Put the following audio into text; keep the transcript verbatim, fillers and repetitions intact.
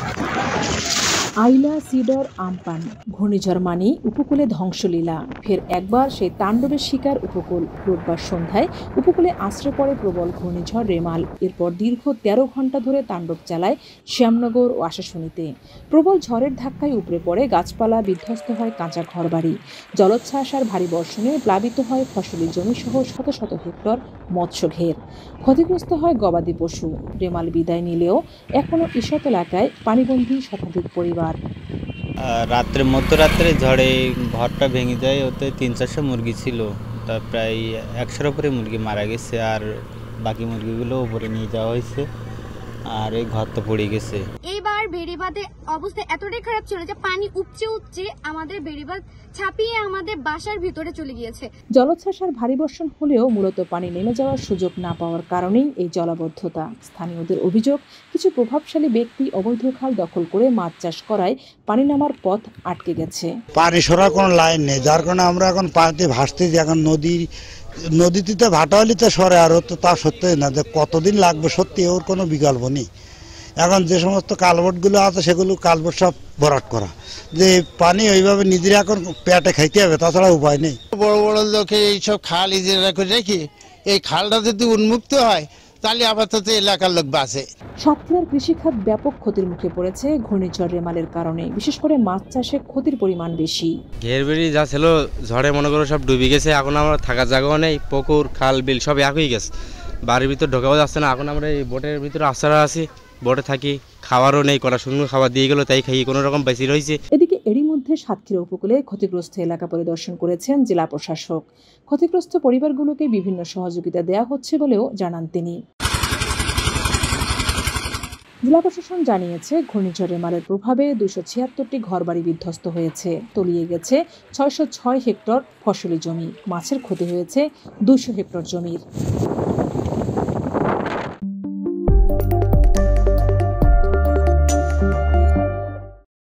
আইলা, cedar, আমপান ঘূর্ণিঝড় মানেই উপকূলে ধ্বংসলীলা। ফের একবার সেই তাণ্ডবের শিকার উপকূল। রোববার সন্ধ্যায় উপকূলে আশ্রয় পড়ে প্রবল ঘূর্ণিঝড় রেমাল। এরপর দীর্ঘ তেরো ঘন্টা ধরে তাণ্ডব চালায় শ্যামনগর ও আশাশুনিতে। প্রবল ঝড়ের ধাক্কায় উপড়ে পড়ে গাছপালা, বিধ্বস্ত হয় কাঁচা ঘরবাড়ি। জলোচ্ছ্বাস আর ভারী বর্ষণে প্লাবিত হয় ফসলি জমিসহ শত শত হেক্টর মৎস্য ঘের। ক্ষতিগ্রস্ত হয় গবাদি পশু। রেমাল বিদায় নিলেও এখনও ঈষৎ এলাকায় পানিবন্দী শতাধিক পরিবার। রাত্রে মধ্যরাত্রে ঝড়ে ঘরটা ভেঙে যায়, ওতে তিন চারশো মুরগি ছিল, তা প্রায় একশোর উপরে মুরগি মারা গেছে, আর বাকি মুরগিগুলো উপরে নিয়ে যাওয়া হয়েছে, আর এই ঘর তো পড়ে গেছে। এইবার বেড়িবাঁধে অবস্থা এতটাই খারাপ ছিল যে পানি উপচে উপচে আমাদের বেড়িবাঁধ ছাপিয়ে আমাদের বাসার ভিতরে চলে গিয়েছে। জলোচ্ছ্বাস আর ভারী বর্ষণ হলেও মূলত পানি নেমে যাওয়ার সুযোগ না পাওয়ার কারণেই এই জলাবদ্ধতা। স্থানীয়দের অভিযোগ, কিছু প্রভাবশালী ব্যক্তি অবৈধ খাল দখল করে মাছ চাষ করায় পানি নামার পথ আটকে গেছে। পানি সরার কোনো লাইন নেই, যার কারণে আমরা এখন পানিতে ভাসতেছি। এখন নদীর নদীতে ভাটা হলে তো সরে, আর তো তা সত্যি না যে কতদিন লাগবে, সত্যি ওর কোনো বিকল্প নেই। এখন যে সমস্ত কালভর্টগুলো আছে সেগুলো কালভর্ট সব ভরাট করা, যে পানি ওইভাবে নিজেরা এখন পেটে খাইতে হবে, তাছাড়া উপায় নেই। বড় বড় লোকে এইসব খাল ইজেরা করে রেখে এই খালটা যদি উন্মুক্ত হয় তাহলে আপাতত এলাকার লোক বাঁচে। সাতক্ষীরার কৃষিখাত ব্যাপক ক্ষতির মুখে পড়েছে ঘূর্ণিঝড় রেমালের কারণে। বিশেষ করে মাছ চাষে ক্ষতির পরিমাণ বেশি। ঘের বেড়ি যা ছিল ঝড়ে মনে করো সব ডুবে গেছে। এখন আমরা থাকার জায়গাও নেই, পুকুর খাল বিল সব এক হয়ে গেছে, বাড়ির ভিতর ঢোকাও যাচ্ছে না। এখন আমরা এই বোটের ভিতরে আশ্রা আছি, বোটে থাকি, খাওয়ারও নেই, কটা সুন্দর খাবার দিয়ে গেলো তাই খাই কোনো রকম বেশি রয়েছে। এদিকে এরই মধ্যে সাতক্ষীরা উপকূলে ক্ষতিগ্রস্ত এলাকা পরিদর্শন করেছেন জেলা প্রশাসক। ক্ষতিগ্রস্ত পরিবারগুলোকে বিভিন্ন সহযোগিতা দেওয়া হচ্ছে বলেও জানান তিনি। জেলা প্রশাসন জানিয়েছে, ঘূর্ণিঝড় রেমালের প্রভাবে দুশো ছিয়াত্তরটি ঘরবাড়ি বিধ্বস্ত হয়েছে, তলিয়ে গেছে ছয়শো ছয় হেক্টর ফসলি জমি, মাছের ক্ষতি হয়েছে দুইশো হেক্টর জমির।